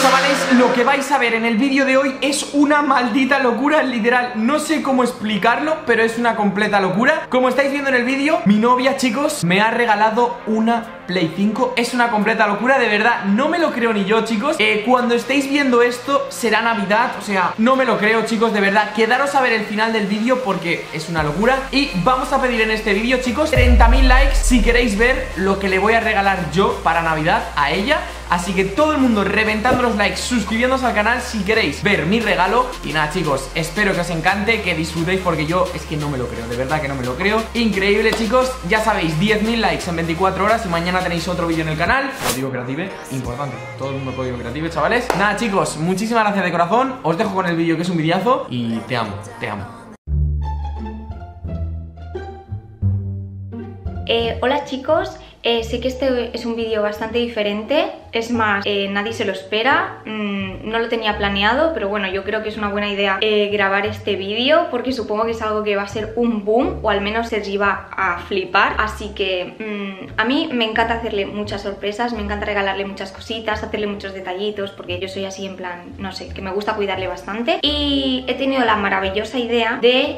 chavales, lo que vais a ver en el vídeo de hoy es una maldita locura, literal. No sé cómo explicarlo, pero es una completa locura. Como estáis viendo en el vídeo, mi novia, chicos, me ha regalado una Play 5. Es una completa locura, de verdad, no me lo creo ni yo, chicos. Cuando estéis viendo esto será Navidad, o sea, no me lo creo, chicos, de verdad. Quedaros a ver el final del vídeo porque es una locura. Y vamos a pedir en este vídeo, chicos, 30.000 likes si queréis ver lo que le voy a regalar yo para Navidad a ella. Así que todo el mundo reventando los likes, suscribiéndose al canal si queréis ver mi regalo. Y nada, chicos, espero que os encante, que disfrutéis, porque yo es que no me lo creo, de verdad que no me lo creo. Increíble, chicos, ya sabéis, 10.000 likes en 24 horas y mañana tenéis otro vídeo en el canal. Código Creative, importante, todo el mundo Código Creative, chavales. Nada, chicos, muchísimas gracias de corazón. Os dejo con el vídeo, que es un videazo. Y te amo, te amo. Hola, chicos. Sé que este es un vídeo bastante diferente, es más, nadie se lo espera, no lo tenía planeado, pero bueno, yo creo que es una buena idea grabar este vídeo, porque supongo que es algo que va a ser un boom, o al menos Sergi va a flipar. Así que a mí me encanta hacerle muchas sorpresas, me encanta regalarle muchas cositas, hacerle muchos detallitos, porque yo soy así en plan, no sé, que me gusta cuidarle bastante. Y he tenido la maravillosa idea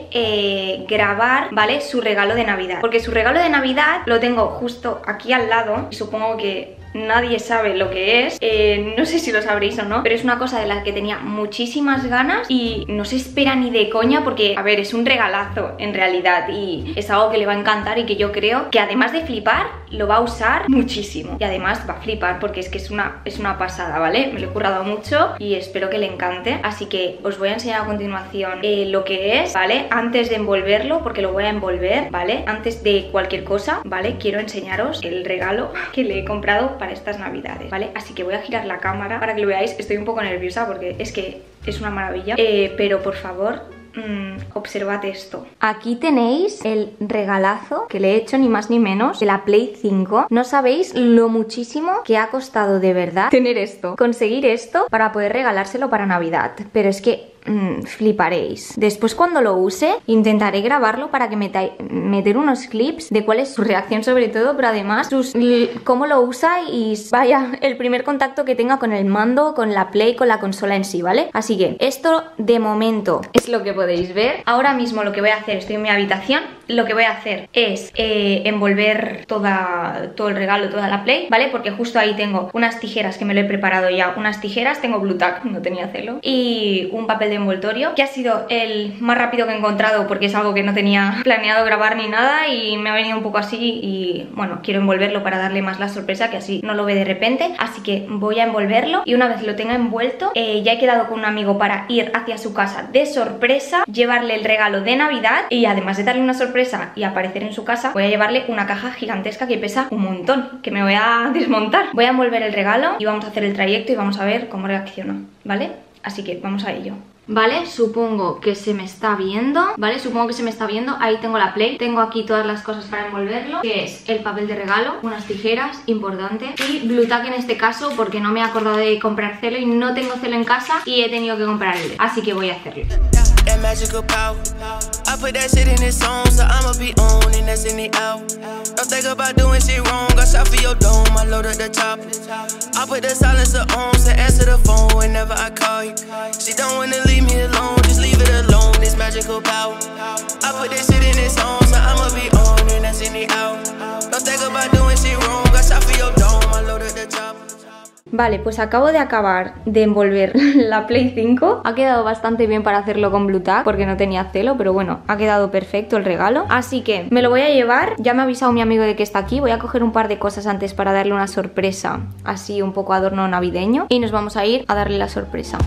de grabar, ¿vale?, su regalo de Navidad, porque su regalo de Navidad lo tengo justo aquí al lado y supongo que nadie sabe lo que es, no sé si lo sabréis o no, pero es una cosa de la que tenía muchísimas ganas y no se espera ni de coña, porque, a ver, es un regalazo en realidad y es algo que le va a encantar y que yo creo que además de flipar, lo va a usar muchísimo. Y además va a flipar porque es que es una pasada, ¿vale? Me lo he currado mucho y espero que le encante. Así que os voy a enseñar a continuación lo que es, ¿vale? Antes de envolverlo, porque lo voy a envolver, ¿vale? Antes de cualquier cosa, ¿vale? Quiero enseñaros el regalo que le he comprado para estas Navidades, ¿vale? Así que voy a girar la cámara para que lo veáis. Estoy un poco nerviosa porque es que es una maravilla, pero por favor, observad esto. Aquí tenéis el regalazo que le he hecho, ni más ni menos, de la Play 5. No sabéis lo muchísimo que ha costado de verdad tener esto, conseguir esto para poder regalárselo para Navidad. Pero es que fliparéis. Después, cuando lo use, intentaré grabarlo para que meter unos clips de cuál es su reacción, sobre todo, pero además cómo lo usa y vaya, el primer contacto que tenga con el mando, con la Play, con la consola en sí, ¿vale? Así que esto de momento es lo que podéis ver. Ahora mismo lo que voy a hacer, estoy en mi habitación, lo que voy a hacer es envolver todo el regalo, toda la Play, ¿vale? Porque justo ahí tengo unas tijeras que me lo he preparado ya, unas tijeras, tengo Blu Tack, no tenía celo, y un papel de envoltorio, que ha sido el más rápido que he encontrado porque es algo que no tenía planeado grabar ni nada y me ha venido un poco así y bueno, quiero envolverlo para darle más la sorpresa, que así no lo ve de repente. Así que voy a envolverlo y una vez lo tenga envuelto, ya he quedado con un amigo para ir hacia su casa de sorpresa, llevarle el regalo de Navidad y además de darle una sorpresa y aparecer en su casa, voy a llevarle una caja gigantesca que pesa un montón, que me voy a desmontar. Voy a envolver el regalo y vamos a hacer el trayecto y vamos a ver cómo reacciona, ¿vale? Así que vamos a ello. Vale, supongo que se me está viendo, ¿vale? Supongo que se me está viendo. Ahí tengo la Play, tengo aquí todas las cosas para envolverlo, que es el papel de regalo, unas tijeras, importante, y Blu Tack en este caso, porque no me he acordado de comprar celo y no tengo celo en casa y he tenido que comprar el, así que voy a hacerlo. That magical power, I put that shit in this song, so I'ma be on, and that's in the out. Don't think about doing shit wrong, I shot for your dome, I loaded the top. I put the silencer on, so answer the phone whenever I call you. She don't wanna leave me alone, just leave it alone, this magical power. I put that shit in this song, so I'ma be on, and that's in the out. Don't think about doing shit wrong, I shot for your dome, I loaded the top. Vale, pues acabo de acabar de envolver la Play 5. Ha quedado bastante bien para hacerlo con Blu Tack, porque no tenía celo, pero bueno, ha quedado perfecto el regalo. Así que me lo voy a llevar. Ya me ha avisado mi amigo de que está aquí. Voy a coger un par de cosas antes para darle una sorpresa, así un poco adorno navideño, y nos vamos a ir a darle la sorpresa.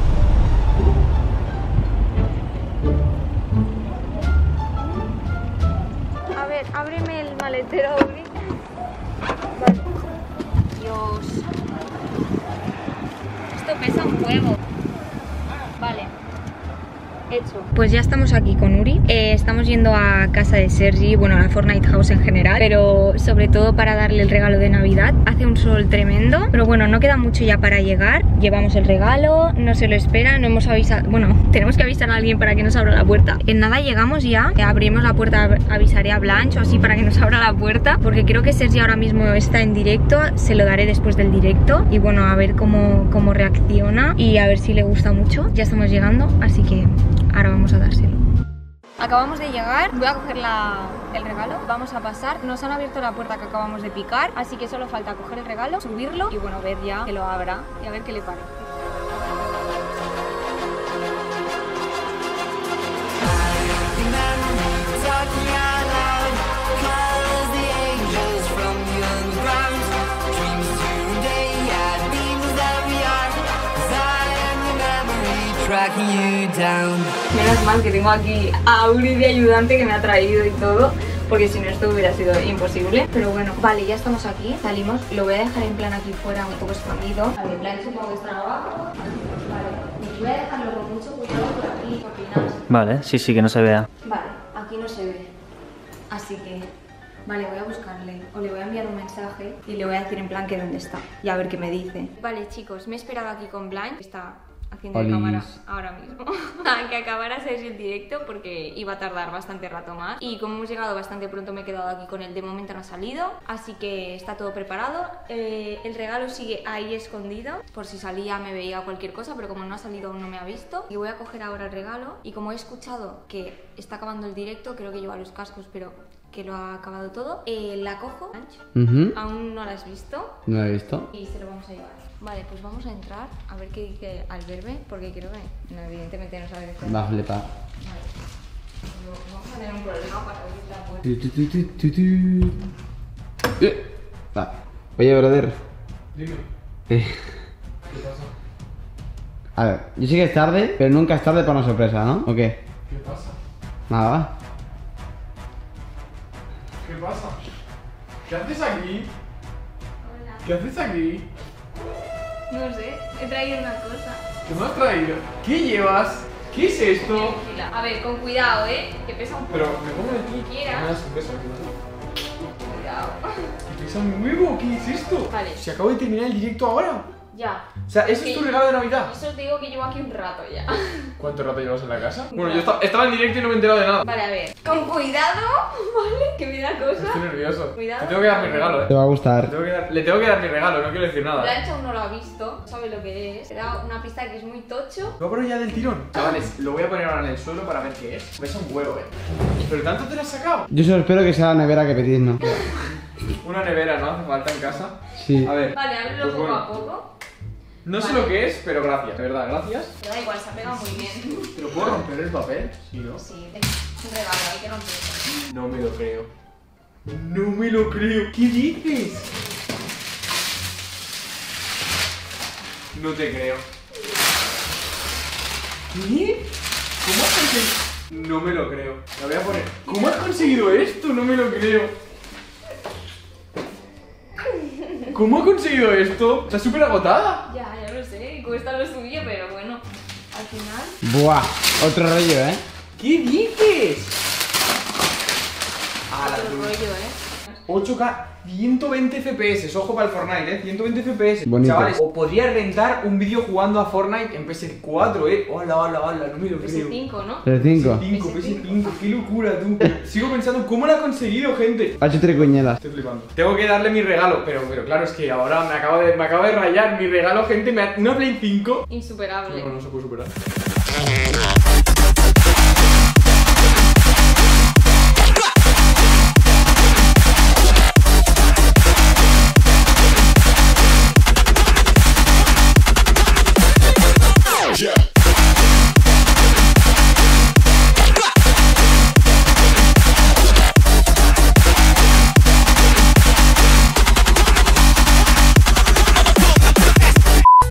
A ver, ábreme el maletero, Auri. Vale. Dios, esto pesa un huevo. Vale. Hecho. Pues ya estamos aquí con Uri. Estamos yendo a casa de Sergi, bueno, a la Fortnite House en general, pero sobre todo para darle el regalo de Navidad. Hace un sol tremendo, pero bueno, no queda mucho ya para llegar. Llevamos el regalo, no se lo espera, no hemos avisado, bueno, tenemos que avisar a alguien para que nos abra la puerta. En nada llegamos ya, abrimos la puerta, avisaré a Blanche o así para que nos abra la puerta, porque creo que Sergi ahora mismo está en directo, se lo daré después del directo y bueno, a ver cómo reacciona y a ver si le gusta mucho. Ya estamos llegando, así que ahora vamos a dárselo. Acabamos de llegar, voy a coger el regalo, vamos a pasar, nos han abierto la puerta que acabamos de picar, así que solo falta coger el regalo, subirlo y bueno, ver ya que lo abra y a ver qué le parece. Menos mal que tengo aquí a Uri de ayudante que me ha traído y todo, porque si no esto hubiera sido imposible. Pero bueno, vale, ya estamos aquí, salimos, lo voy a dejar en plan aquí fuera un poco escondido. Vale, en plan supongo que está abajo. Vale, voy a dejarlo con mucho cuidado por aquí, ¿qué opinas? Vale, sí, que no se vea. Vale, aquí no se ve, así que... Vale, voy a buscarle, o le voy a enviar un mensaje y le voy a decir en plan que dónde está y a ver qué me dice. Vale chicos, me he esperado aquí con Blanche, que está haciendo de cámara ahora mismo, a que acabara el directo porque iba a tardar bastante rato más. Y como hemos llegado bastante pronto me he quedado aquí con él, de momento no ha salido, así que está todo preparado. El regalo sigue ahí escondido, por si salía me veía cualquier cosa, pero como no ha salido aún no me ha visto. Y voy a coger ahora el regalo y como he escuchado que está acabando el directo, creo que lleva los cascos, pero... que lo ha acabado todo, la cojo. Aún no la has visto. No la he visto. Y se lo vamos a llevar. Vale, pues vamos a entrar a ver qué dice al verme, porque creo que no, evidentemente no sabe decir. Va a flipar. Vale. Vamos a tener un problema para abrir la puerta. Va. Oye, brother. Dime. ¿Qué pasa? A ver, yo sé que es tarde, pero nunca es tarde para una sorpresa, ¿no? ¿O qué? ¿Qué pasa? Nada. ¿Qué pasa? ¿Qué haces aquí? Hola. ¿Qué haces aquí? No sé, he traído una cosa. ¿Qué me has traído? ¿Qué llevas? ¿Qué es esto? Tranquila. A ver, con cuidado, que pesa un poco. Pero me pongo de aquí. Quiera. Me das un beso. Cuidado. ¿Qué pesa un huevo? ¿Qué es esto? Vale. Si acabo de terminar el directo ahora. Ya. O sea, ¿ese es tu regalo de Navidad? Eso os digo que llevo aquí un rato ya. ¿Cuánto rato llevas en la casa? Bueno, yo estaba en directo y no me he enterado de nada. Vale, a ver. Con cuidado, ¿vale? Que me da cosa. Estoy nervioso. Cuidado. Le tengo que dar mi regalo, Te va a gustar. Le tengo que dar mi regalo, no quiero decir nada. Blanche aún no lo ha visto, sabe lo que es. Te da una pista que es muy tocho. ¿Lo voy a poner ya del tirón? Chavales, lo voy a poner ahora en el suelo para ver qué es. Pesa un huevo, ¿Pero tanto te lo has sacado? Yo solo espero que sea la nevera que pedís, ¿no? Una nevera, ¿no? Hace falta en casa. Sí. A ver. Vale, ábrelo pues poco bueno. a poco. No sé lo que es, pero gracias, de verdad, gracias. Pero da igual, se ha pegado muy bien. ¿Te lo puedo romper el papel? Sí, ¿no? Sí, es un regalo, hay que romperlo. No me lo creo. No me lo creo. ¿Qué dices? No te creo. ¿Qué? ¿Cómo has conseguido? No me lo creo. La voy a poner. ¿Cómo has conseguido esto? No me lo creo. ¿Cómo ha conseguido esto? Está súper agotada. Ya lo sé, cuesta lo suyo, pero bueno, al final... Buah, otro rollo, ¿eh? ¿Qué dices? Otro rollo, 8K, 120 FPS, ojo para el Fortnite, 120 FPS. Bonito. Chavales, os podría rentar un vídeo jugando a Fortnite en PS4, Hola, no me lo creo. PS5, ¿no? El 5. PS5, qué locura, tú. Sigo pensando, ¿cómo lo ha conseguido, gente? Ha hecho tricuñelas. Estoy flipando. Tengo que darle mi regalo, pero claro, es que ahora me acabo de rayar. Mi regalo, gente, una Play 5. Insuperable. No se puede superar.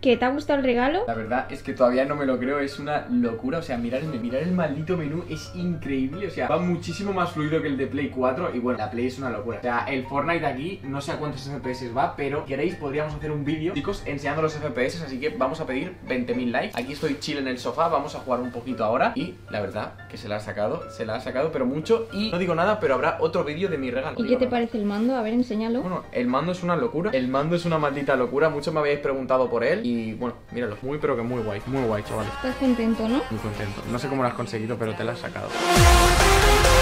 ¿Qué? ¿Te ha gustado el regalo? La verdad es que todavía no me lo creo, es una locura. O sea, mirar el maldito menú es increíble. O sea, va muchísimo más fluido que el de Play 4. Y bueno, la Play es una locura. O sea, el Fortnite aquí, no sé a cuántos FPS va, pero si queréis podríamos hacer un vídeo, chicos, enseñando los FPS. Así que vamos a pedir 20.000 likes. Aquí estoy chill en el sofá, vamos a jugar un poquito ahora. Y la verdad que se la ha sacado, pero mucho. Y no digo nada, pero habrá otro vídeo de mi regalo. ¿Y qué te parece el mando? A ver, enséñalo. Bueno, el mando es una locura. El mando es una maldita locura. Muchos me habéis preguntado por él. Y bueno, míralo, muy pero que muy guay, chavales. Estás contento, ¿no? Muy contento. No sé cómo lo has conseguido, pero te lo has sacado.